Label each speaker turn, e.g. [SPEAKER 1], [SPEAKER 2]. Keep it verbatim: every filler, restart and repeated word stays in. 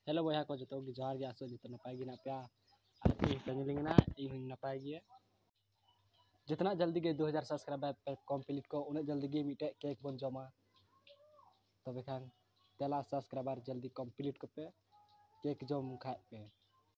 [SPEAKER 1] Hello boy को जो जोहार गया आसो जो नपाय गे पे तंगलिंगना इन नपाय गे जितना जल्दी के दो हज़ार सब्सक्राइबर कम्प्लीट को उन्हें जल्दी के मिटे केक बन जमा तब खान तेला सब्सक्राइबर जल्दी कम्प्लीट को पे केक जम खा पे।